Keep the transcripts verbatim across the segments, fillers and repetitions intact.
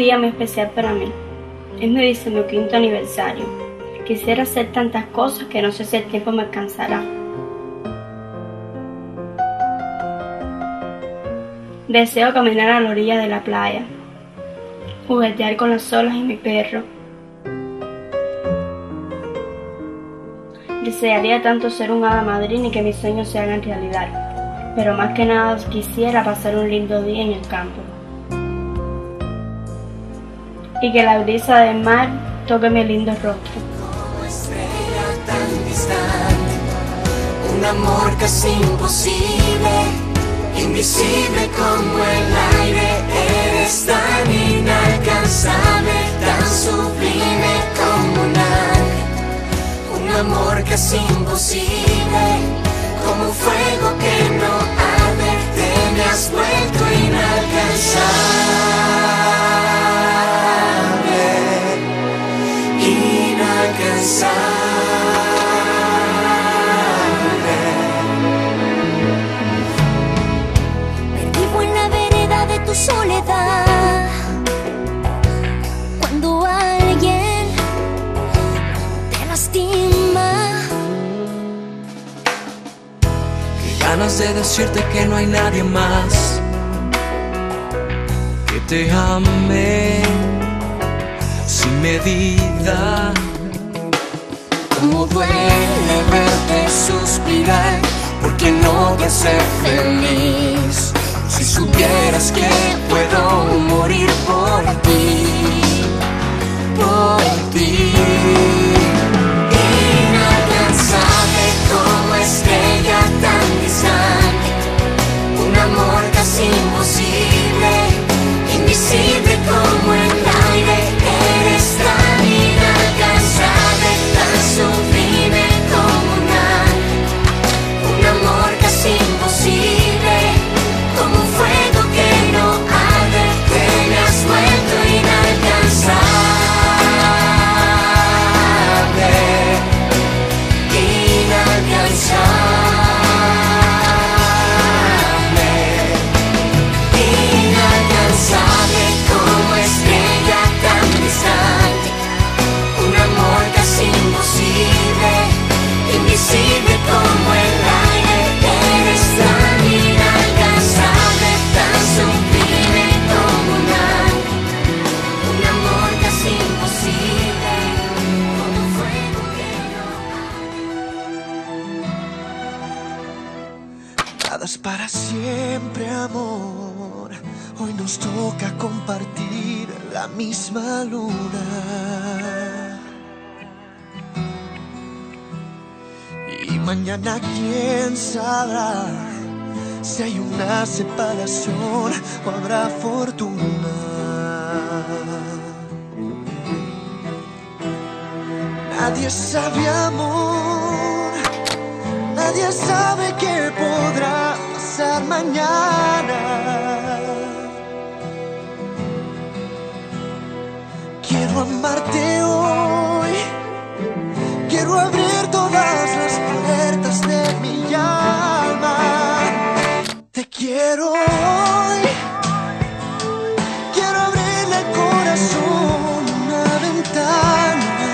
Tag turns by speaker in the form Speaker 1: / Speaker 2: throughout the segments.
Speaker 1: día muy especial para mí. Es mi decimoquinto aniversario. Quisiera hacer tantas cosas que no sé si el tiempo me alcanzará. Deseo caminar a la orilla de la playa, juguetear con las olas y mi perro. Desearía tanto ser un hada madrina y que mis sueños se hagan realidad, pero más que nada quisiera pasar un lindo día en el campo. Y que la brisa del mar toque mi lindo rostro.
Speaker 2: Como estrella tan distante, un amor casi imposible, invisible como el aire, eres tan inalcanzable, tan sublime como un ángel, un amor casi imposible, como un fuego que no arde, te me has vuelto inalcanzable. Inalcanzable.
Speaker 3: Me vivo en la vereda de tu soledad, cuando alguien te lastima.
Speaker 2: Qué ganas de decirte que no hay nadie más que te ame sin medida. Cómo duele verte suspirar, porque no vas a ser feliz. Si supieras que puedo morir por ti, por ti. Inalcanzable como estrella tan distante, un amor casi imposible, invisible como el aire, eres tan inalcanzable, tan sublime como un ángel, un amor casi imposible, como un fuego que no arde, te me has vuelto inalcanzable, inalcanzable. Invisible como el aire, eres tan inalcanzable, tan sublime como un ángel, un amor casi imposible, como un fuego que no. Nada es para siempre, amor. Hoy nos toca compartir la misma luna. Y mañana quién sabrá si hay una separación o habrá fortuna. Nadie sabe, amor, nadie sabe qué podrá pasar mañana. Quiero amarte hoy, quiero abrir todas las puertas de mi alma. Te quiero hoy, quiero abrirle al corazón una ventana.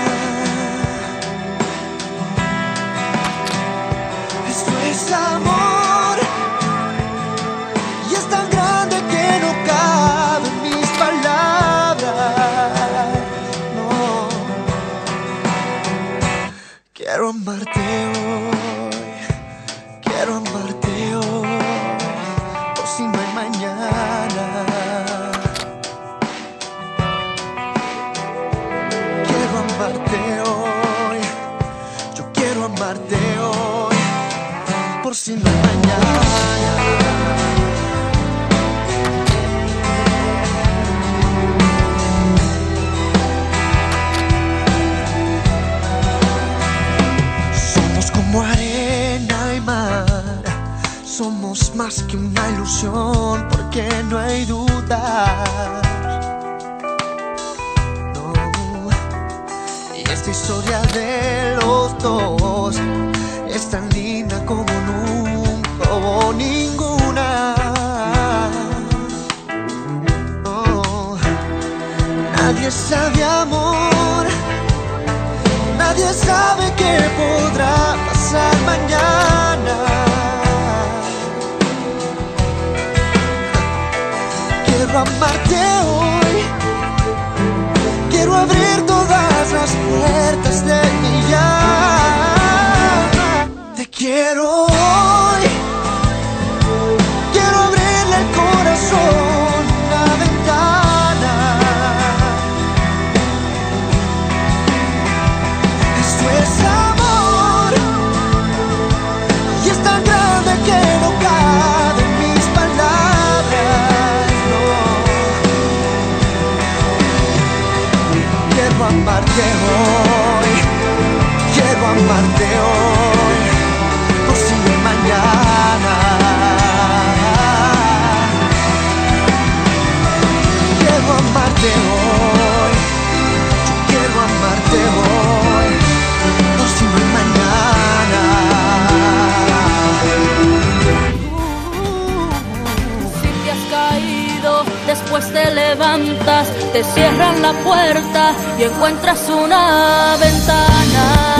Speaker 2: Esto es amor y es tan grande que no caben mis palabras. No, quiero amarte hoy, quiero amarte hoy, por si no hay mañana. Quiero amarte hoy, yo quiero amarte hoy, por si no hay mañana. Como arena y mar, somos más que una ilusión, porque no hay duda. No. Y esta historia de los dos es tan linda como nunca hubo ninguna. Oh. Nadie sabe amor, nadie sabe qué podrá pasar mañana. Quiero amarte hoy, quiero abrir todas las puertas de mi alma. Te quiero hoy, quiero abrirle el corazón, la ventana. Esto es amor y es tan grande que no cabe en mis palabras, no. Quiero amarte hoy, quiero amarte hoy, por si no mañana. Quiero amarte hoy, yo quiero amarte hoy, por si no mañana.
Speaker 4: Si te has caído, después te levantas, te cierran la puerta y encuentras una ventana.